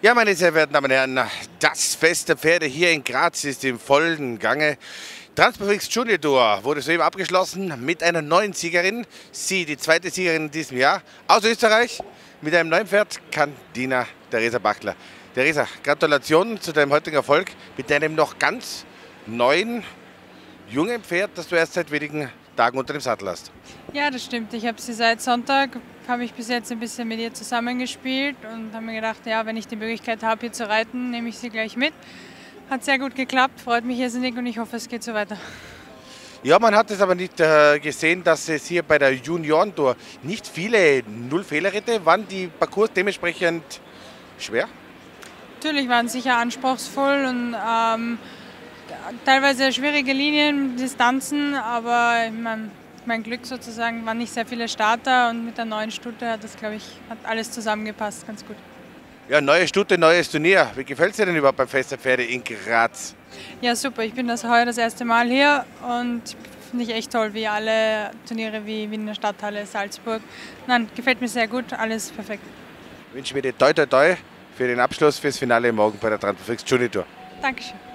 Ja, meine sehr verehrten Damen und Herren, das Fest der Pferde hier in Graz ist im vollen Gange. Transperfix Junior Tour wurde soeben abgeschlossen mit einer neuen Siegerin. Sie, die zweite Siegerin in diesem Jahr aus Österreich, mit einem neuen Pferd, Candina Theresa Bachler. Theresa, Gratulation zu deinem heutigen Erfolg mit deinem noch ganz neuen, jungen Pferd, das du erst seit wenigen Tagen unter dem Sattel hast. Ja, das stimmt. Ich habe sie seit Sonntag, habe ich bis jetzt ein bisschen mit ihr zusammengespielt und habe mir gedacht, ja, wenn ich die Möglichkeit habe, hier zu reiten, nehme ich sie gleich mit. Hat sehr gut geklappt, freut mich irrsinnig und ich hoffe, es geht so weiter. Ja, man hat es aber nicht gesehen, dass es hier bei der Juniorentour nicht viele Null-Fehlerritte waren, die Parcours dementsprechend schwer. Natürlich waren sie sicher anspruchsvoll und teilweise schwierige Linien, Distanzen, aber mein Glück sozusagen waren nicht sehr viele Starter und mit der neuen Stute hat das, glaube ich, hat alles zusammengepasst, ganz gut. Ja, neue Stute, neues Turnier. Wie gefällt es dir denn überhaupt beim Fest der Pferde in Graz? Ja, super. Ich bin heuer das erste Mal hier und finde ich echt toll, wie alle Turniere wie in der Stadthalle Salzburg. Nein, gefällt mir sehr gut, alles perfekt. Ich wünsche mir dir toi toi toi für den Abschluss, fürs Finale morgen bei der Transperfix Junior Tour. Dankeschön.